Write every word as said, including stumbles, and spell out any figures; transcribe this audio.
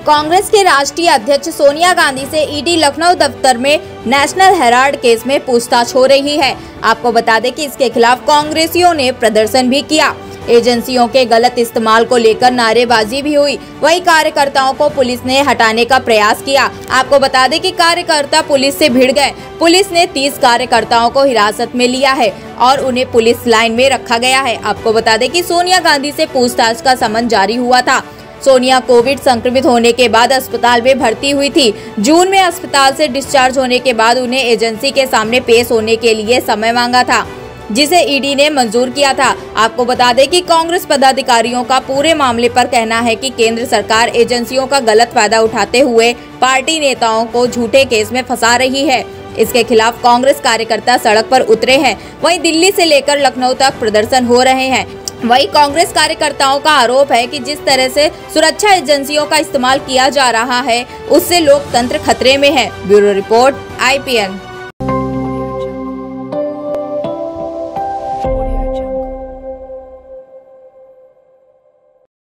कांग्रेस के राष्ट्रीय अध्यक्ष सोनिया गांधी से ईडी लखनऊ दफ्तर में नेशनल हेराल्ड केस में पूछताछ हो रही है। आपको बता दें कि इसके खिलाफ कांग्रेसियों ने प्रदर्शन भी किया। एजेंसियों के गलत इस्तेमाल को लेकर नारेबाजी भी हुई। वहीं कार्यकर्ताओं को पुलिस ने हटाने का प्रयास किया। आपको बता दें कि कार्यकर्ता पुलिस से भिड़ गए। पुलिस ने तीस कार्यकर्ताओं को हिरासत में लिया है और उन्हें पुलिस लाइन में रखा गया है। आपको बता दें कि सोनिया गांधी से पूछताछ का समन जारी हुआ था। सोनिया कोविड संक्रमित होने के बाद अस्पताल में भर्ती हुई थी। जून में अस्पताल से डिस्चार्ज होने के बाद उन्हें एजेंसी के सामने पेश होने के लिए समय मांगा था, जिसे ईडी ने मंजूर किया था। आपको बता दें कि कांग्रेस पदाधिकारियों का पूरे मामले पर कहना है कि केंद्र सरकार एजेंसियों का गलत फायदा उठाते हुए पार्टी नेताओं को झूठे केस में फंसा रही है। इसके खिलाफ कांग्रेस कार्यकर्ता सड़क पर उतरे हैं। वहीं दिल्ली से लेकर लखनऊ तक प्रदर्शन हो रहे हैं। वहीं कांग्रेस कार्यकर्ताओं का आरोप है कि जिस तरह से सुरक्षा एजेंसियों का इस्तेमाल किया जा रहा है, उससे लोकतंत्र खतरे में है। Bureau report I P N.